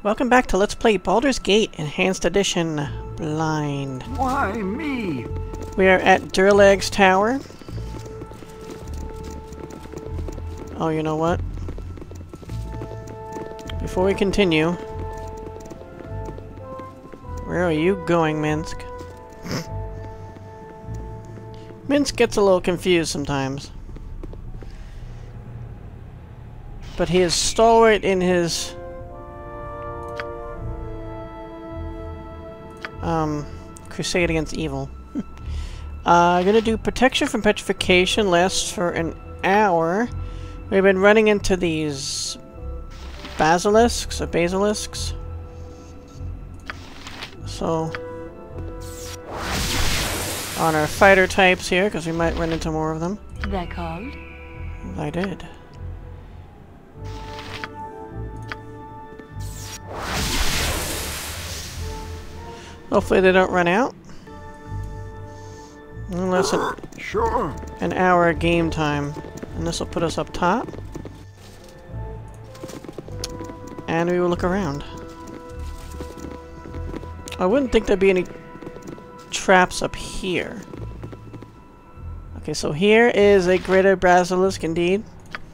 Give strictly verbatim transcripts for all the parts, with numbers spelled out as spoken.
Welcome back to Let's Play Baldur's Gate Enhanced Edition Blind. Why me? We are at Durlag's tower. Oh, you know what? Before we continue, where are you going, Minsk? Minsk gets a little confused sometimes. But he is stalwart in his um, crusade against evil. uh, I'm gonna do protection from petrification, lasts for an hour. We've been running into these basilisks or basilisks. So on our fighter types here, because we might run into more of them. They're called? I did. Hopefully they don't run out. Unless an, Sure. an hour of game time. And this will put us up top. And we will look around. I wouldn't think there'd be any traps up here. Okay, so here is a greater basilisk indeed.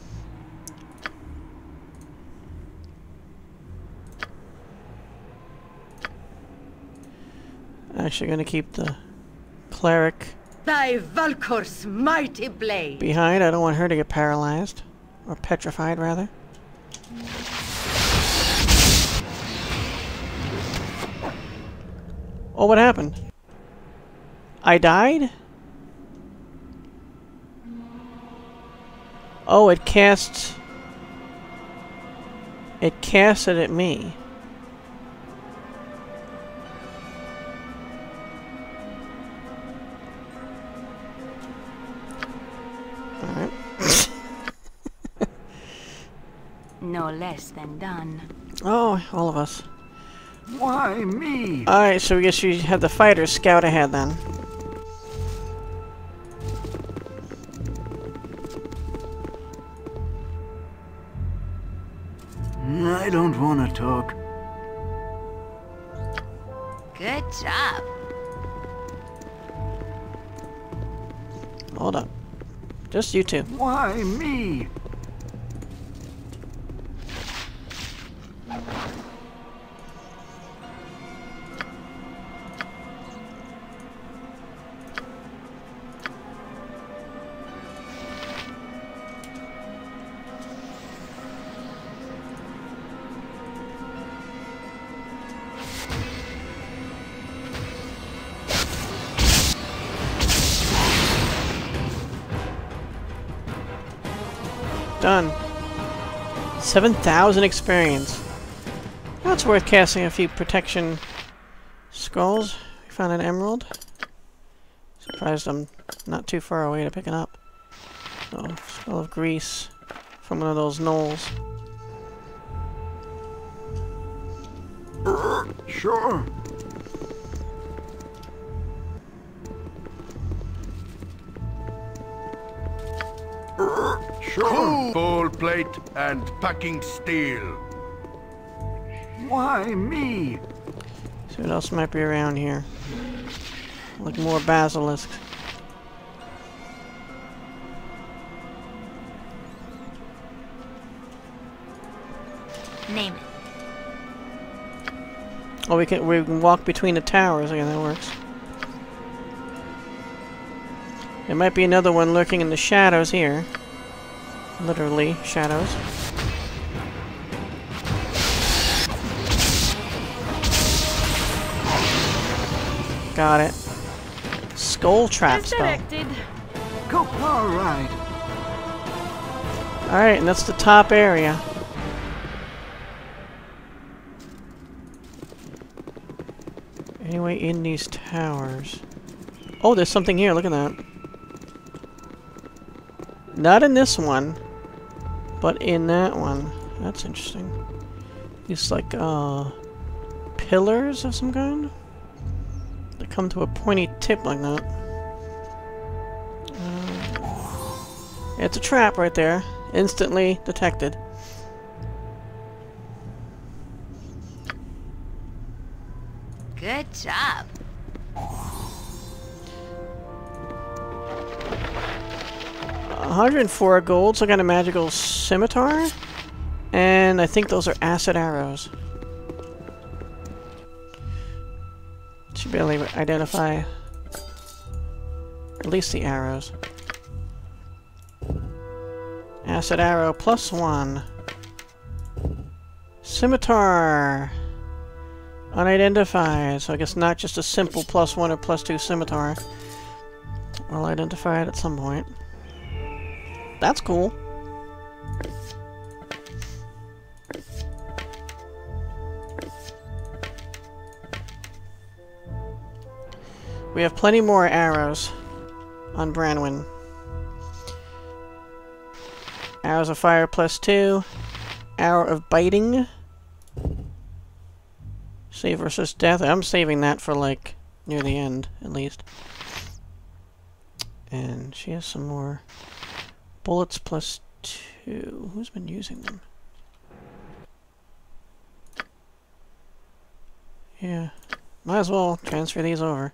Actually gonna keep the cleric Thy Valkor's mighty blade behind. I don't want her to get paralyzed. Or petrified, rather. Oh, what happened? I died? Oh, it cast... It casted at me. Alright. no less than done. Oh, all of us. Why me? Alright, so we guess you have the fighters scout ahead then. I don't want to talk. Good job. Hold up. Just you two. Why me? Done. seven thousand experience. That's worth casting a few protection skulls. We found an emerald. Surprised I'm not too far away to pick it up. Oh, skull of grease from one of those knolls. Uh, sure. Uh, sure. Full plate and packing steel. Why me? See what else might be around here. Like more basilisks. Name it. Oh, we can we can walk between the towers. Okay, that works. There might be another one lurking in the shadows here. Literally, shadows. Got it. Skull trap spell. Go, all right. Alright, and that's the top area. Anyway, in these towers. Oh, there's something here. Look at that. Not in this one, but in that one. That's interesting. These like uh pillars of some kind. They come to a pointy tip like that. Uh, it's a trap right there. Instantly detected. Good job. one hundred four gold, so I got a magical scimitar. And I think those are acid arrows. Should be able to identify at least the arrows. Acid arrow plus one. Scimitar. Unidentified, so I guess not just a simple plus one or plus two scimitar. I'll identify it at some point. That's cool. We have plenty more arrows on Branwyn. Arrows of fire plus two. Arrow of biting. Save versus death. I'm saving that for like near the end, at least. And she has some more bullets plus two. Who's been using them? Yeah. Might as well transfer these over.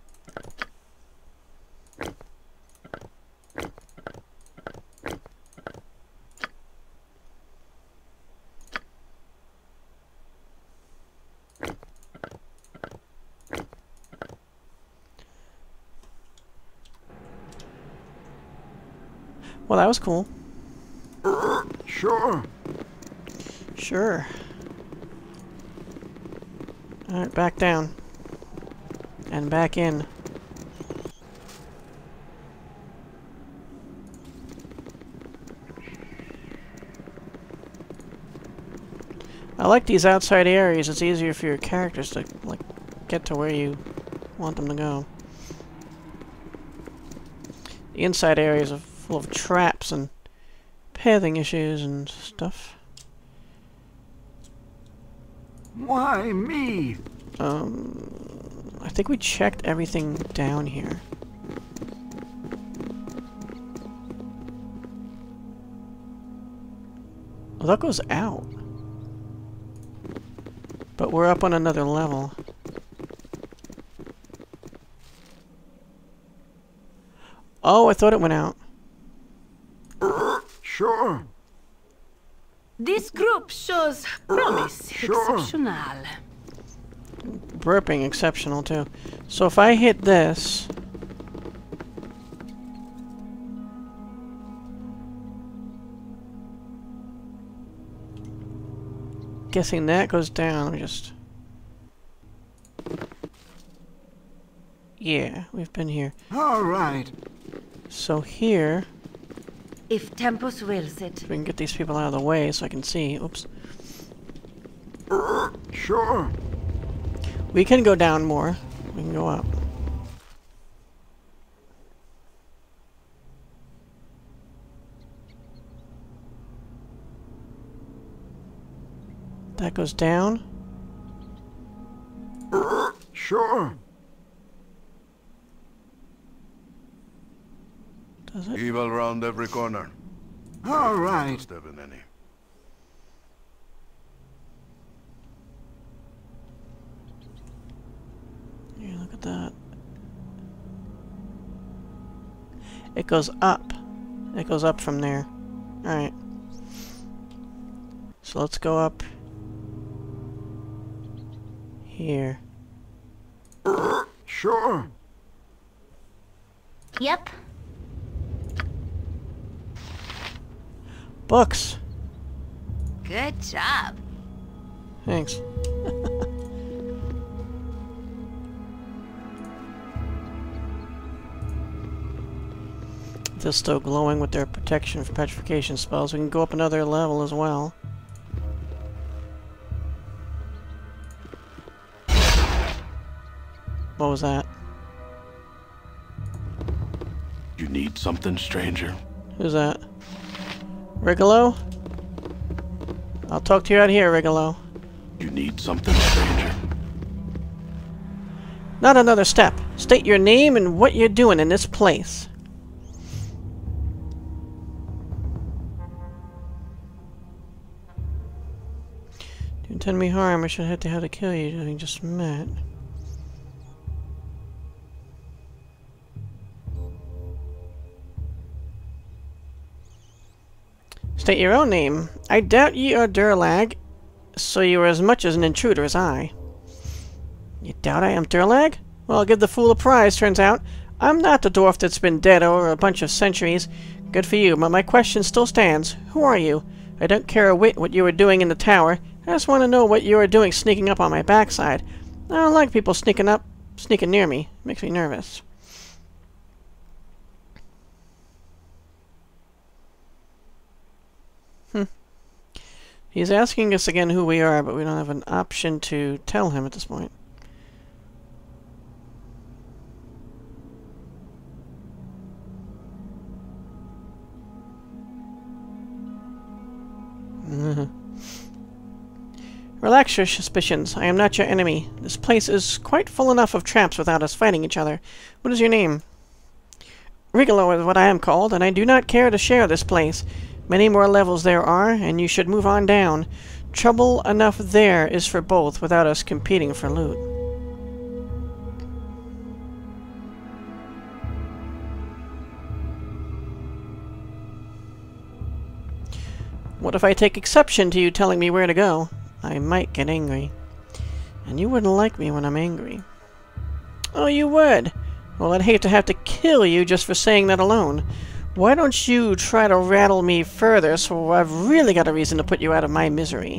Well, that was cool. Sure. Sure. Alright, back down. And back in. I like these outside areas. It's easier for your characters to, like, get to where you want them to go. The inside areas are full of traps and pathing issues and stuff. Why me? Um, I think we checked everything down here. Oh, that goes out. But we're up on another level. Oh, I thought it went out. Sure. This group shows promise. Sure. Exceptional. Burping exceptional too. So if I hit this, guessing that goes down. Let me just. Yeah, we've been here. All right. So here, If Tempus wills it. we can get these people out of the way so I can see. Oops. Sure. We can go down more. We can go up. That goes down. Sure. Does it? Evil round every corner. All right. Must have been any. Yeah, look at that. It goes up. It goes up from there. Alright. So let's go up here. Sure. Yep. Books! Good job. Thanks. They're still glowing with their protection for petrification spells. We can go up another level as well. What was that? You need something, stranger? Who's that? Riggilo? I'll talk to you out here, Riggilo. You need something, stranger? Not another step. State your name and what you're doing in this place. Do you intend me harm? I should have to how to kill you, having just met. State your own name. I doubt ye are Durlag, so you are as much as an intruder as I. You doubt I am Durlag? Well, I'll give the fool a prize, turns out. I'm not the dwarf that's been dead over a bunch of centuries. Good for you, but my question still stands. Who are you? I don't care a whit what you were doing in the tower. I just want to know what you were doing sneaking up on my backside. I don't like people sneaking up, sneaking near me. It makes me nervous. Hmm. He's asking us again who we are, but we don't have an option to tell him at this point. Relax your suspicions. I am not your enemy. This place is quite full enough of traps without us fighting each other. What is your name? Riggilo is what I am called, and I do not care to share this place. Many more levels there are, and you should move on down. Trouble enough there is for both, without us competing for loot. What if I take exception to you telling me where to go? I might get angry. And you wouldn't like me when I'm angry. Oh, you would? Well, I'd hate to have to kill you just for saying that alone. Why don't you try to rattle me further so I've really got a reason to put you out of my misery?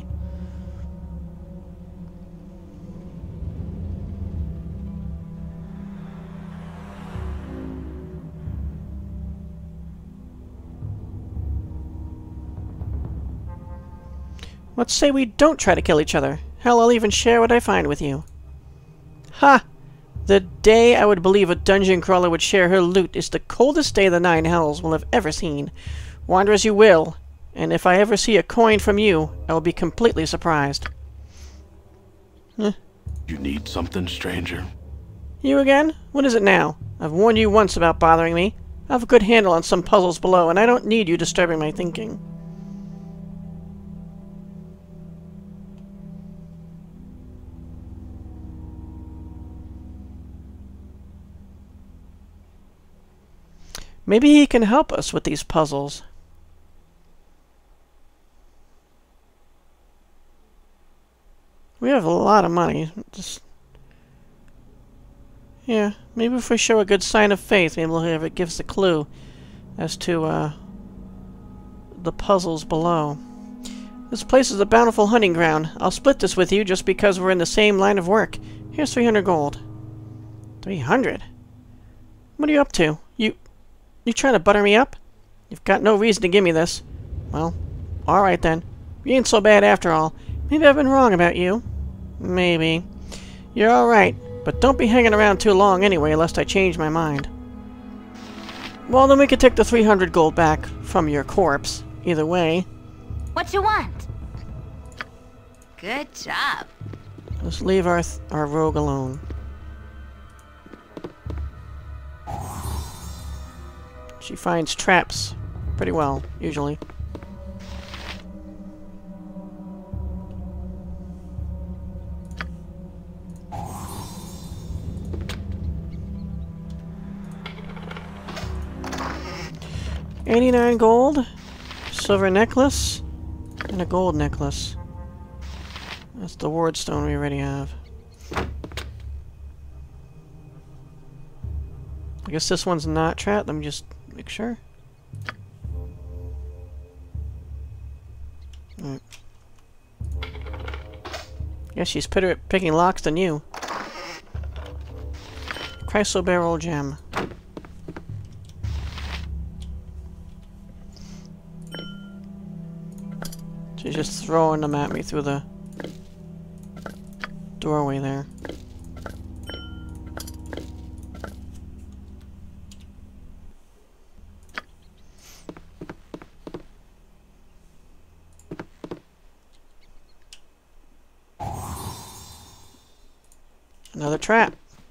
Let's say we don't try to kill each other. Hell, I'll even share what I find with you. Ha! The day I would believe a dungeon crawler would share her loot is the coldest day the Nine Hells will have ever seen. Wander as you will, and if I ever see a coin from you, I will be completely surprised. Huh. You need something, stranger? You again? What is it now? I've warned you once about bothering me. I have a good handle on some puzzles below, and I don't need you disturbing my thinking. Maybe he can help us with these puzzles. We have a lot of money. Just yeah, maybe if we show a good sign of faith, maybe it gives a clue as to uh, the puzzles below. This place is a bountiful hunting ground. I'll split this with you just because we're in the same line of work. Here's three hundred gold. three hundred? What are you up to? You... You trying to butter me up? You've got no reason to give me this. Well, alright then. You ain't so bad after all. Maybe I've been wrong about you. Maybe. You're alright, but don't be hanging around too long anyway, lest I change my mind. Well, then we could take the three hundred gold back from your corpse. Either way. What you want? Good job. Let's leave our, th our rogue alone. She finds traps pretty well, usually. eighty-nine gold, silver necklace, and a gold necklace. That's the ward stone we already have. I guess this one's not trapped. Let me just make sure. Alright. Guess she's better at picking locks than you. Chrysoberyl gem. She's just throwing them at me through the doorway there. Another trap.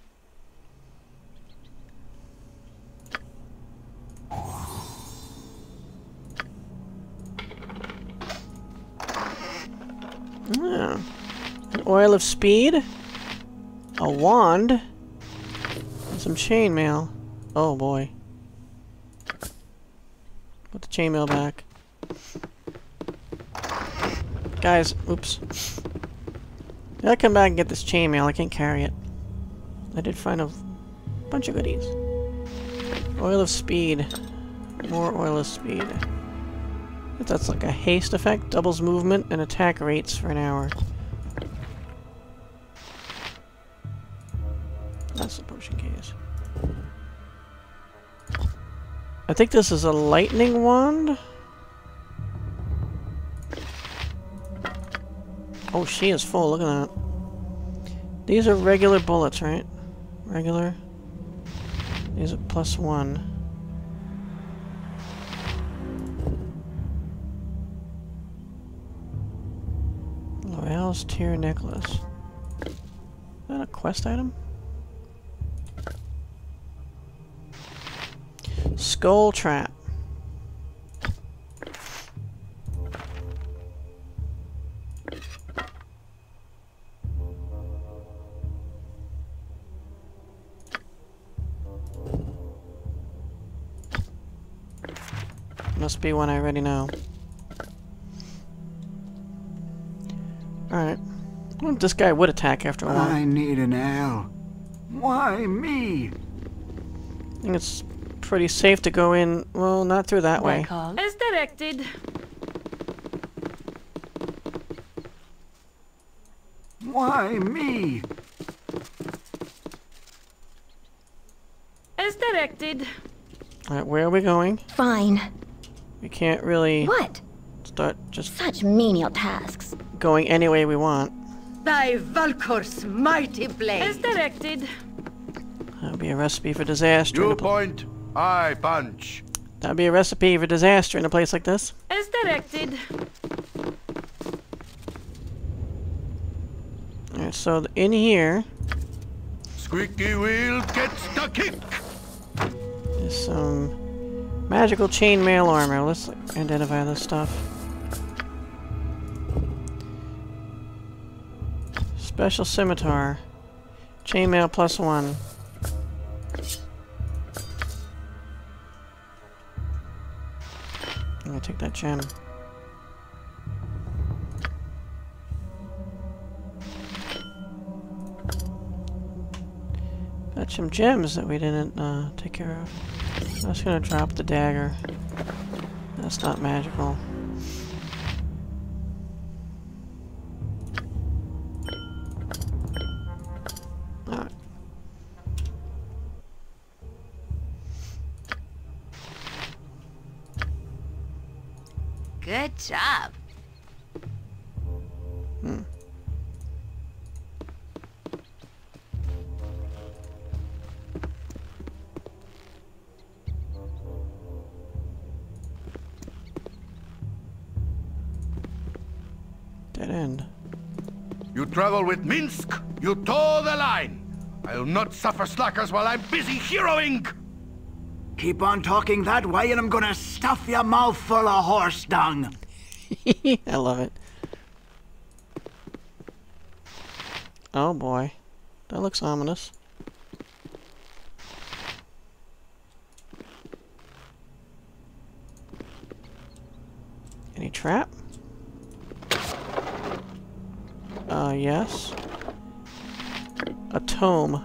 Yeah. An oil of speed, a wand, and some chainmail. Oh boy. Put the chainmail back. Guys, oops. Gotta come back and get this chainmail. I can't carry it. I did find a bunch of goodies. Oil of speed. More oil of speed. That's like a haste effect. Doubles movement and attack rates for an hour. That's the potion case. I think this is a lightning wand. Oh, she is full. Look at that. These are regular bullets, right? Regular. These are plus one. L'Oreal's Tear Necklace. Is that a quest item? Skull Trap. Must be one I already know. Alright. Well, this guy would attack after a while. I need an L. Why me? I think it's pretty safe to go in. Well, not through that way. As directed. Why me? As directed. Alright, where are we going? Fine. We can't really What? start just Such menial tasks. going any way we want. Thy Valkor's mighty blade. As directed. That'd be a recipe for disaster. in You a pl- point, I punch. That'd be a recipe for disaster in a place like this. As directed. Alright, so th- in here Squeaky wheel gets the kick. is some magical chainmail armor. Let's like, identify this stuff. Special scimitar. Chainmail plus one. I'm gonna take that gem. Got some gems that we didn't uh, take care of. I'm just gonna drop the dagger. That's not magical. Alright. Good job. Hmm. Dead end. You travel with Minsk, you toe the line. I'll not suffer slackers while I'm busy heroing. Keep on talking that way and I'm gonna stuff your mouth full of horse dung. I love it. Oh boy. That looks ominous. Any trap? Uh, yes. A tome.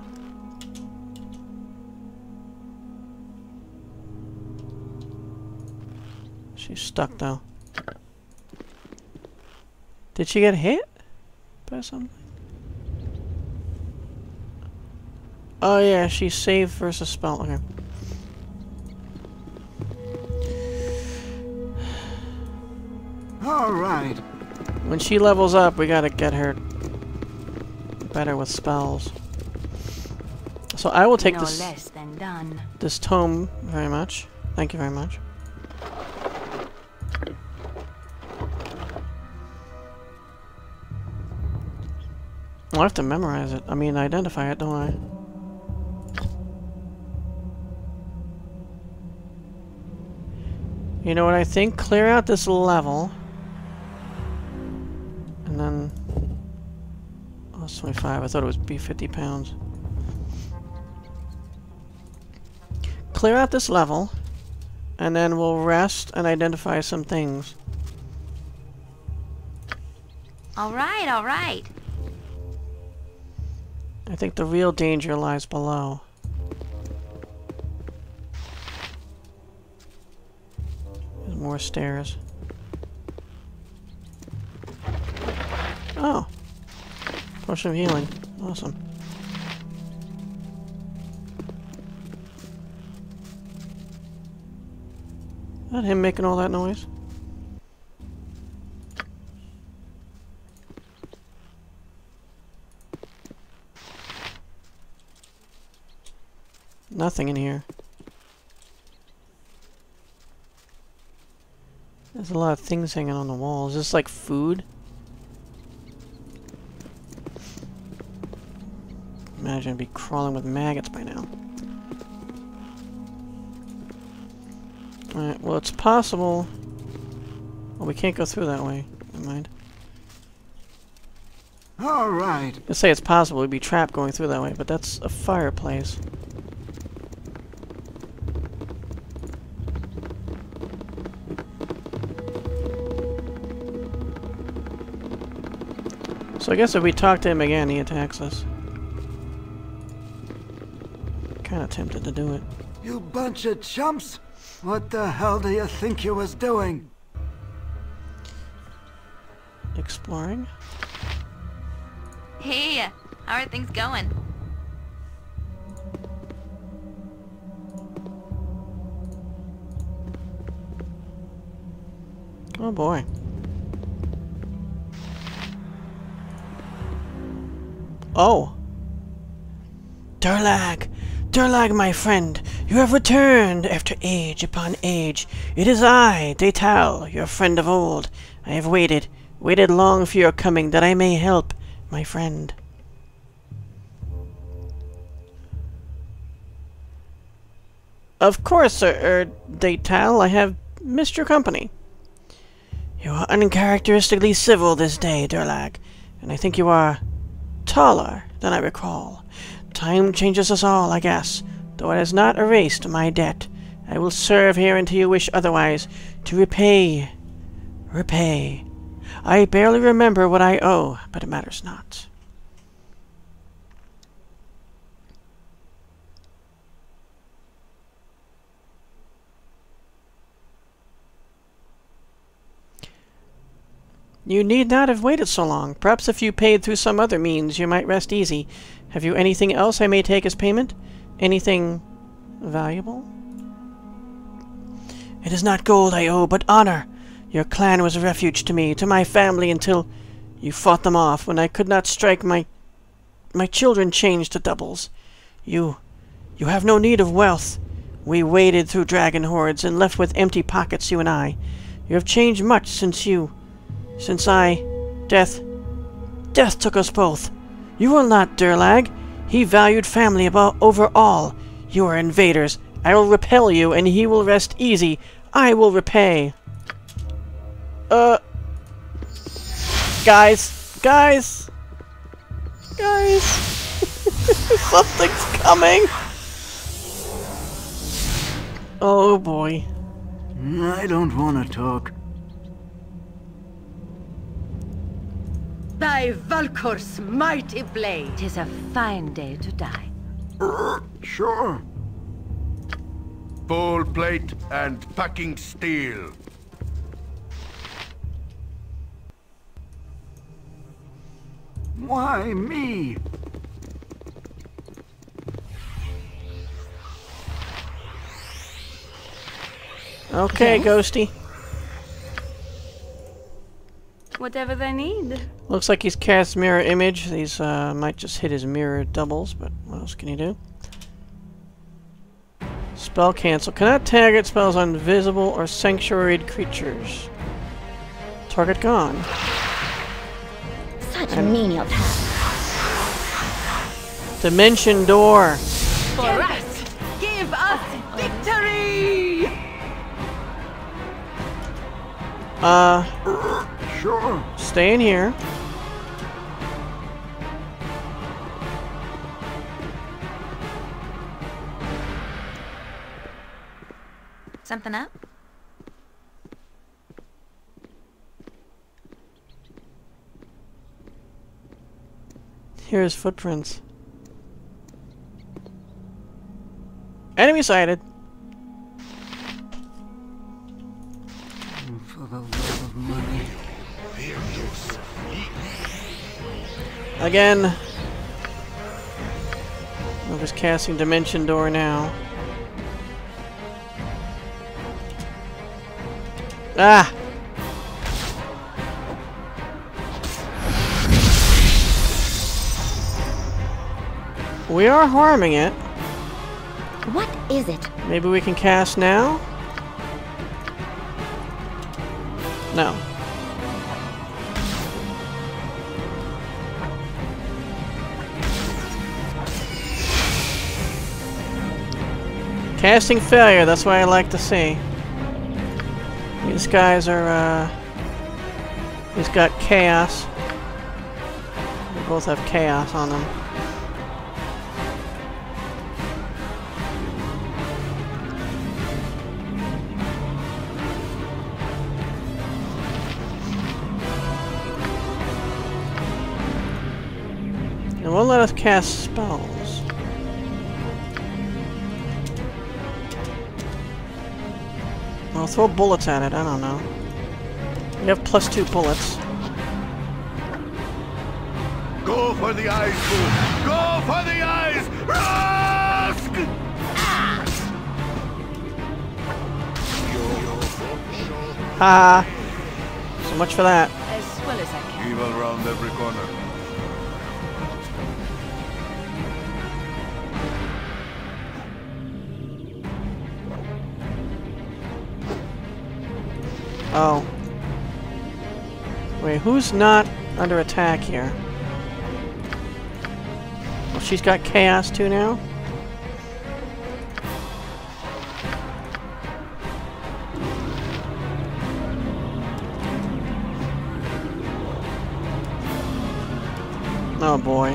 She's stuck though. Did she get hit by something? Oh yeah, she's saved versus spell. Okay. All right. When she levels up, we gotta get her better with spells. So I will take No this less than done. this tome very much. Thank you very much. Well, I have to memorize it. I mean, identify it, don't I? You know what I think? Clear out this level. And then... Oh, it's twenty-five. I thought it would be fifty pounds. Clear out this level. And then we'll rest and identify some things. All right, all right. I think the real danger lies below. There's more stairs. Oh. Potion of healing. Awesome. Is that him making all that noise? Nothing in here. There's a lot of things hanging on the wall. Is this like food? Imagine I'd be crawling with maggots by now. Alright, well it's possible... Well, we can't go through that way. Never mind. Alright. Let's say it's possible we'd be trapped going through that way, but that's a fireplace. So I guess if we talk to him again, he attacks us. Kinda tempted to do it. You bunch of chumps! What the hell do you think you was doing? Exploring? Hey, how are things going? Oh boy. Oh! Durlag! Durlag, my friend! You have returned after age upon age. It is I, Daital, your friend of old. I have waited, waited long for your coming, that I may help, my friend. Of course, sir, er, Daital, I have missed your company. You are uncharacteristically civil this day, Durlag, and I think you are taller than I recall. Time changes us all, I guess, though it has not erased my debt. I will serve here until you wish otherwise, to repay, repay. I barely remember what I owe, but it matters not. You need not have waited so long. Perhaps if you paid through some other means, you might rest easy. Have you anything else I may take as payment? Anything valuable? It is not gold I owe, but honor. Your clan was a refuge to me, to my family, until you fought them off. When I could not strike, my my children changed to doubles. You, you have no need of wealth. We waded through dragon hordes and left with empty pockets, you and I. You have changed much since you... Since I... Death... Death took us both. You will not, Durlag. He valued family above over all. You are invaders. I will repel you, and he will rest easy. I will repay. Uh... Guys. Guys. Guys. Something's coming. Oh, boy. I don't want to talk. By Valkor's mighty blade. 'Tis a fine day to die. Uh, sure. Full plate and packing steel. Why me? Okay, Yes? Ghosty. Whatever they need. Looks like he's cast mirror image. These uh, might just hit his mirror doubles, but what else can he do? Spell cancel. Cannot target spells on invisible or sanctuaried creatures. Target gone. Such a menial task. Dimension door. For us! Give us victory! Uh, Sure. stay in here. Something up? Here's footprints. Enemy sighted. For the love of money. Again. I'm just casting Dimension Door now. Ah! We are harming it. What is it? Maybe we can cast now? No. Casting failure, that's what I like to see. These guys are, uh... he's got chaos. They both have chaos on them. It won't let us cast spells. I'll throw bullets at it, I don't know. We have plus two bullets. Go for the eyes, fool! Go for the eyes! Rusk! Ha! So much for that. As well as I can. Evil round every corner. Oh. Wait, who's not under attack here? Well, she's got chaos too now? Oh boy.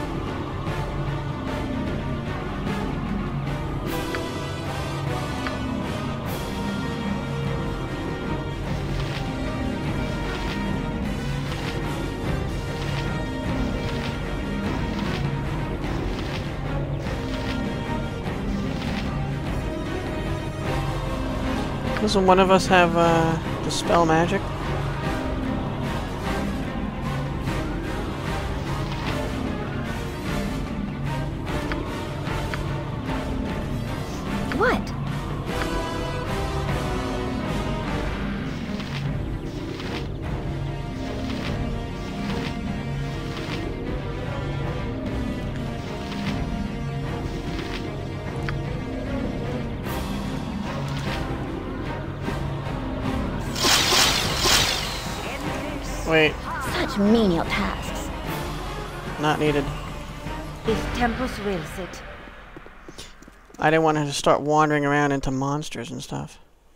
Doesn't one of us have, uh, Dispel Magic? What? Wait, Such menial tasks. not needed. If Tempus wills it. I didn't want her to start wandering around into monsters and stuff.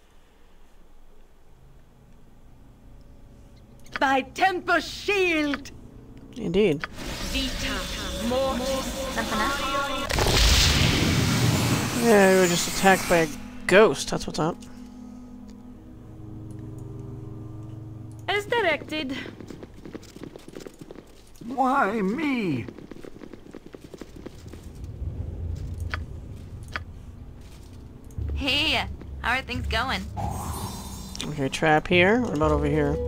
By Tempus' shield! Indeed. Something up? Yeah, we were just attacked by a ghost, that's what's up. As directed. Why me? Hey, how are things going? Okay, trap here. What about over here?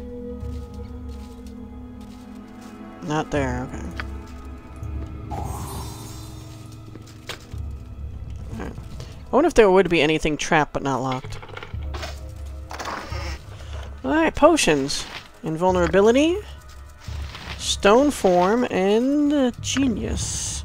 Not there, okay. Alright. I wonder if there would be anything trapped but not locked. Alright, potions. Invulnerability, stone form, and uh, genius.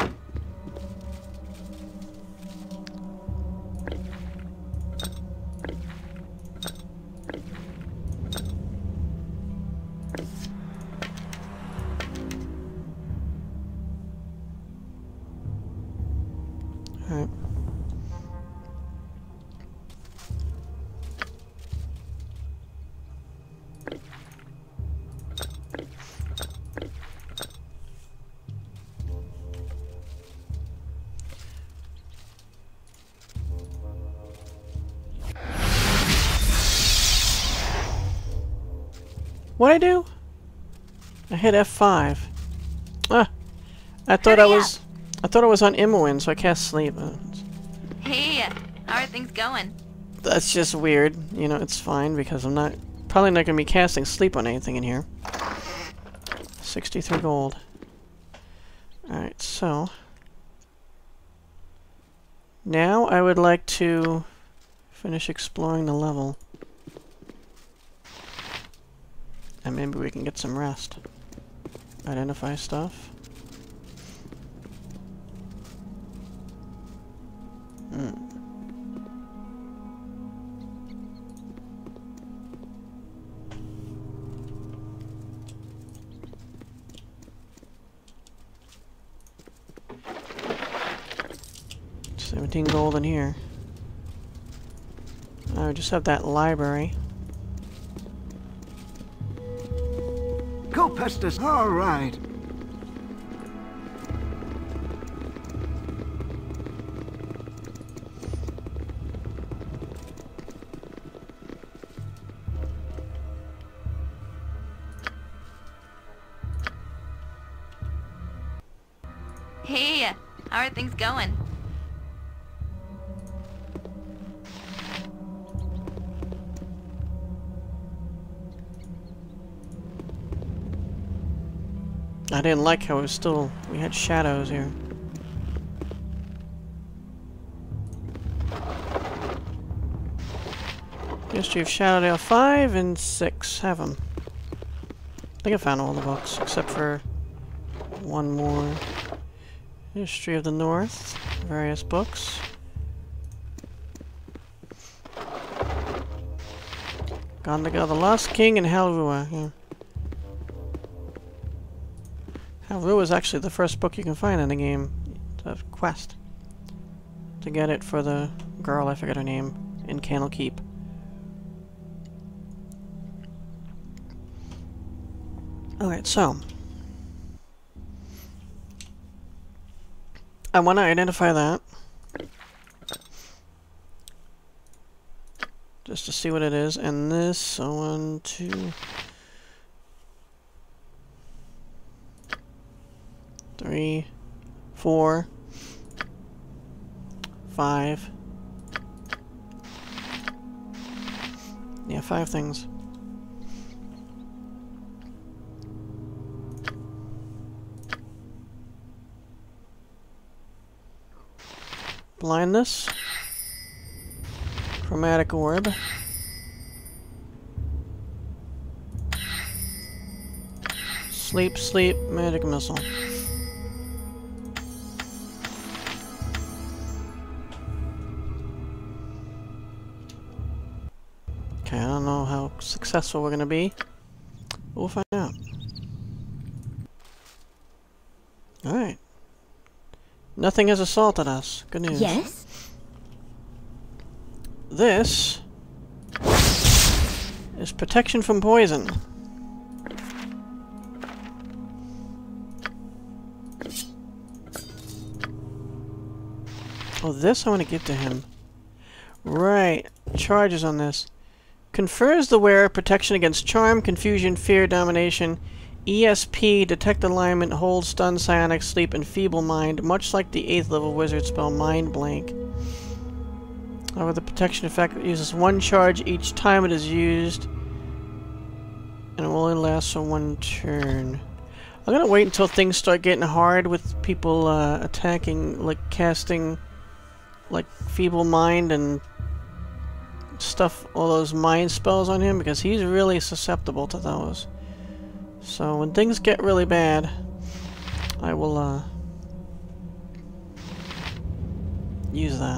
Alright. What'd I do? I hit F five. Ah! I thought I was... I thought I was on Imoen, so I cast sleep. Uh, Hey, how are things going? That's just weird. You know, it's fine because I'm not... Probably not going to be casting sleep on anything in here. sixty-three gold. Alright, so... Now I would like to finish exploring the level. And maybe we can get some rest. Identify stuff. Hmm. seventeen gold in here. I just have that library. Go Pestus. All right. Hey, how are things going? I didn't like how it was still... we had shadows here. History of Shadowdale five and six. Have them. I think I found all the books, except for one more. History of the North. Various books. Gondaga the Lost King and Halrua. Yeah. Halrua is actually the first book you can find in the game. It's a quest to get it for the girl, I forget her name, in Candlekeep. Alright, so I want to identify that just to see what it is, and this, so one, two, three, four, five. Yeah, five things. Blindness. Chromatic orb. Sleep, sleep, magic missile. Okay, I don't know how successful we're gonna be. We'll find out. Alright. Nothing has assaulted us. Good news. Yes? This is protection from poison. Oh, this I want to give to him. Right. Charges on this. Confers the wearer protection against charm, confusion, fear, domination, E S P, detect alignment, hold, stun, psionic, sleep, and feeble mind, much like the eighth level wizard spell Mind Blank. However, the protection effect uses one charge each time it is used, and it will only last for one turn. I'm gonna wait until things start getting hard with people uh, attacking, like casting, like feeble mind and stuff, all those mind spells on him, because he's really susceptible to those. So when things get really bad, I will uh, use that.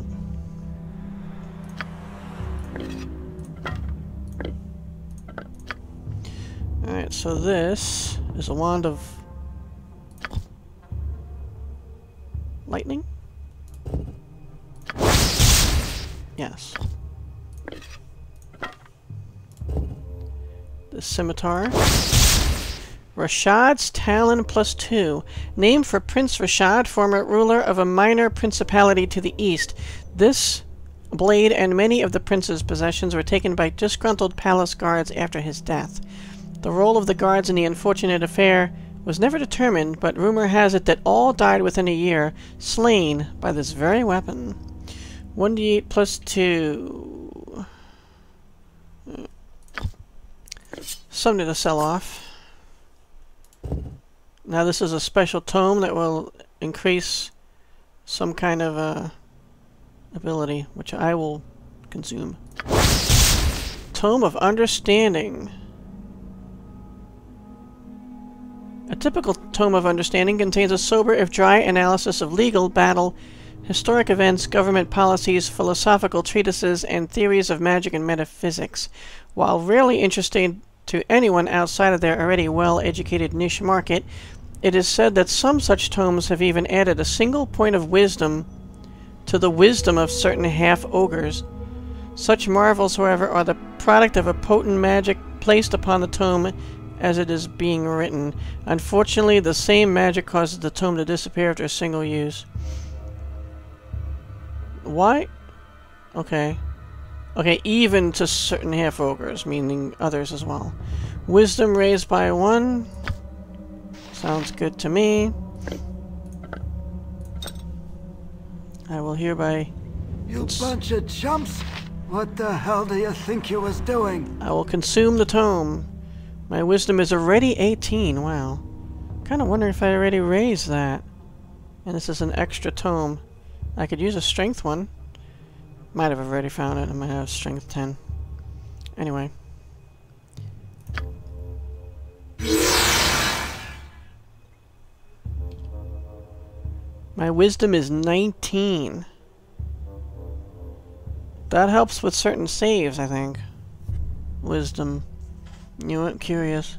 Alright, so this is a wand of lightning? Yes. The scimitar. Rashad's Talon plus two. Named for Prince Rashad, former ruler of a minor principality to the east. This blade and many of the prince's possessions were taken by disgruntled palace guards after his death. The role of the guards in the unfortunate affair was never determined, but rumor has it that all died within a year, slain by this very weapon. one d eight plus two. Something to sell off. Now this is a special tome that will increase some kind of uh, ability, which I will consume. Tome of Understanding. A typical Tome of Understanding contains a sober, if dry, analysis of legal, battle, historic events, government policies, philosophical treatises, and theories of magic and metaphysics. While rarely interesting to anyone outside of their already well-educated niche market, it is said that some such tomes have even added a single point of wisdom to the wisdom of certain half-ogres. Such marvels, however, are the product of a potent magic placed upon the tome as it is being written. Unfortunately, the same magic causes the tome to disappear after a single use. Why? Okay. Okay, even to certain half-ogres, meaning others as well. Wisdom raised by one. Sounds good to me. I will hereby... You bunch of chumps! What the hell do you think you was doing? I will consume the tome. My wisdom is already eighteen, wow. Kinda wonder if I already raised that. And this is an extra tome. I could use a strength one. Might have already found it. I might have strength ten. Anyway. My wisdom is nineteen. That helps with certain saves, I think. Wisdom. You know what? Curious.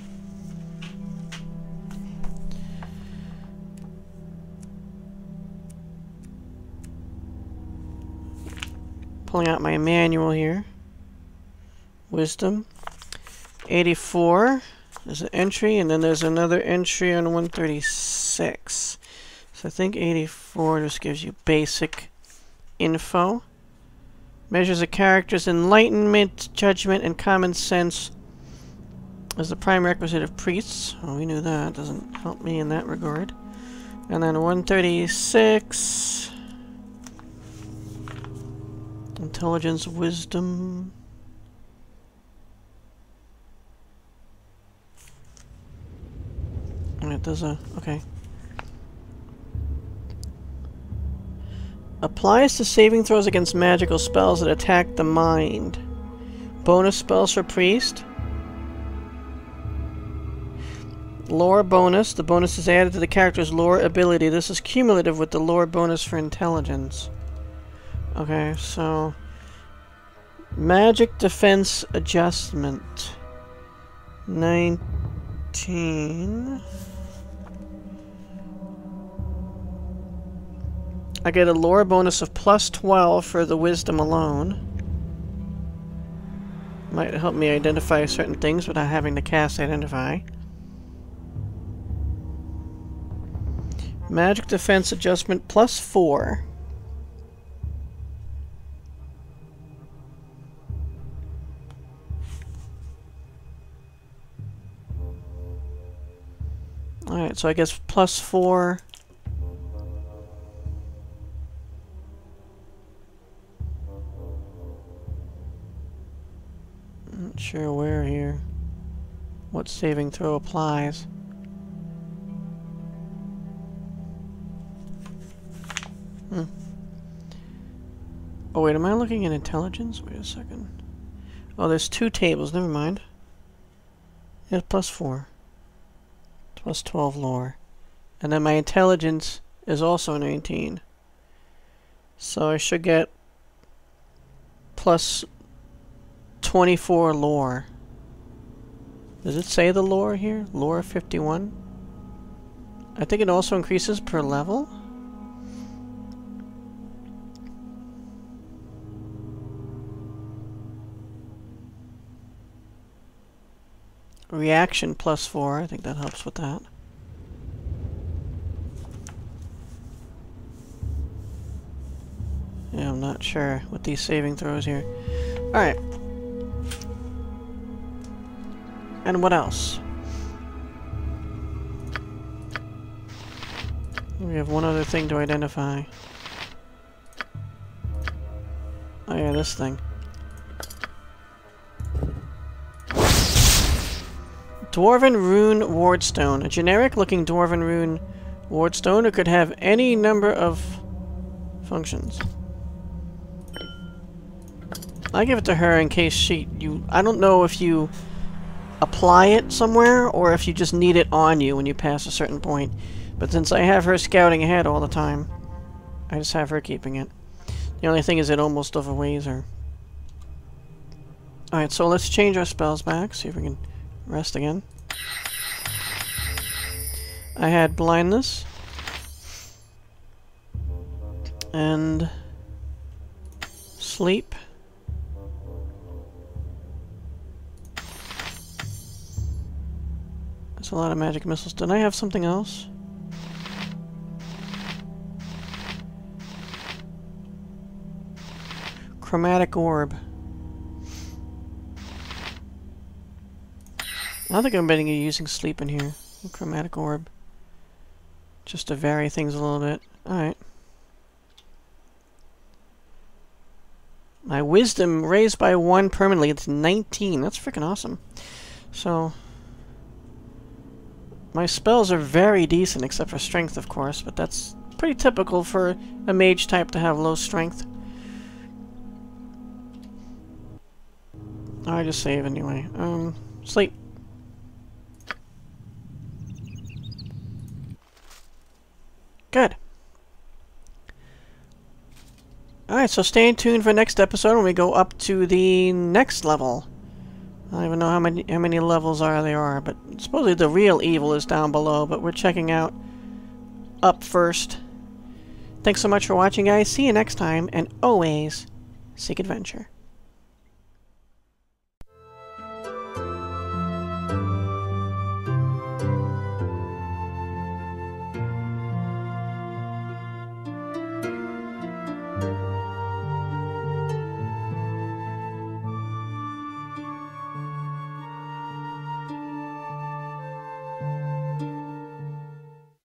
Pulling out my manual here. Wisdom. eighty-four. There's an entry, and then there's another entry on one thirty-six. So I think eighty-four just gives you basic info. Measures a character's enlightenment, judgment, and common sense as the prime requisite of priests. Oh, we knew that. Doesn't help me in that regard. And then one thirty-six. Intelligence, wisdom. It does a... okay. Applies to saving throws against magical spells that attack the mind. Bonus spells for priest. Lore bonus. The bonus is added to the character's lore ability. This is cumulative with the lore bonus for intelligence. Okay, so... Magic defense adjustment. nineteen... I get a lore bonus of plus twelve for the wisdom alone. Might help me identify certain things without having to cast identify. Magic defense adjustment plus four. Alright, so I guess plus four. Not sure where here. What saving throw applies. Hmm. Oh wait, am I looking at intelligence? Wait a second. Oh, there's two tables, never mind. Yeah, plus four. Plus twelve lore. And then my intelligence is also nineteen. So I should get plus twenty-four lore. Does it say the lore here? Lore fifty-one? I think it also increases per level? Reaction plus four. I think that helps with that. Yeah, I'm not sure with these saving throws here. Alright. And what else? We have one other thing to identify. Oh yeah, this thing. Dwarven Rune Wardstone. A generic-looking Dwarven Rune Wardstone. It could have any number of functions. I give it to her in case she... you. I don't know if you apply it somewhere or if you just need it on you when you pass a certain point. But since I have her scouting ahead all the time, I just have her keeping it. The only thing is it almost overweighs her. Alright, so let's change our spells back, see if we can rest again. I had blindness. And sleep. That's a lot of magic missiles. Did I have something else? Chromatic orb. I don't think I'm betting you're using sleep in here. Chromatic orb. Just to vary things a little bit. Alright. My wisdom raised by one permanently. It's nineteen. That's freaking awesome. So... my spells are very decent, except for strength, of course, but that's pretty typical for a mage type to have low strength. I just save anyway. Um, sleep. Good. Alright, so stay tuned for next episode when we go up to the next level. I don't even know how many how many levels are there are, but supposedly the real evil is down below, but we're checking out up first. Thanks so much for watching, guys. See you next time, and always seek adventure.